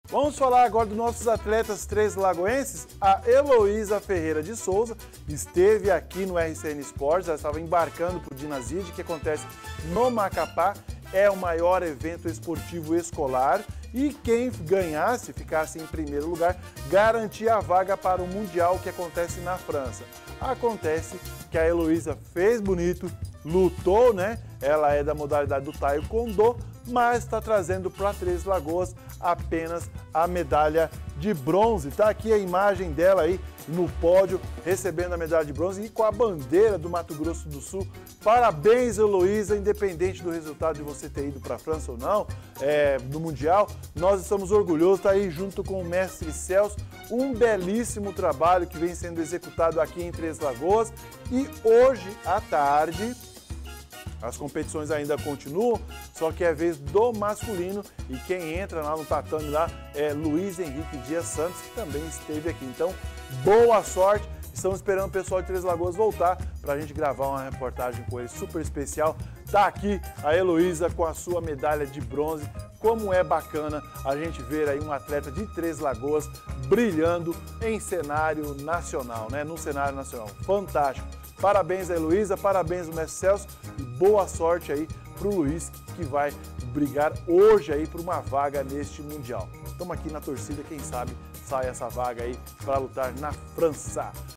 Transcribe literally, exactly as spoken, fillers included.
Vamos falar agora dos nossos atletas três lagoenses. A Heloísa Ferreira de Souza esteve aqui no R C N Esportes, ela estava embarcando para o Dinazide, que acontece no Macapá. É o maior evento esportivo escolar e quem ganhasse, ficasse em primeiro lugar, garantia a vaga para o Mundial que acontece na França. Acontece que a Heloísa fez bonito, lutou, né? Ela é da modalidade do Taekwondo, mas está trazendo para Três Lagoas apenas a medalha de bronze. Tá aqui a imagem dela aí no pódio, recebendo a medalha de bronze e com a bandeira do Mato Grosso do Sul. Parabéns, Heloísa, independente do resultado de você ter ido para a França ou não, é, no Mundial, nós estamos orgulhosos, tá aí junto com o mestre Celso, um belíssimo trabalho que vem sendo executado aqui em Três Lagoas. E hoje à tarde, as competições ainda continuam, só que é vez do masculino e quem entra lá no tatame lá é Luiz Henrique Dias Santos, que também esteve aqui. Então, boa sorte! Estamos esperando o pessoal de Três Lagoas voltar para a gente gravar uma reportagem com ele super especial. Tá aqui a Heloísa com a sua medalha de bronze. Como é bacana a gente ver aí um atleta de Três Lagoas brilhando em cenário nacional, né? No cenário nacional. Fantástico! Parabéns a Heloísa, parabéns ao mestre Celso e boa sorte aí para o Luiz, que vai brigar hoje aí por uma vaga neste Mundial. Estamos aqui na torcida, quem sabe sai essa vaga aí para lutar na França.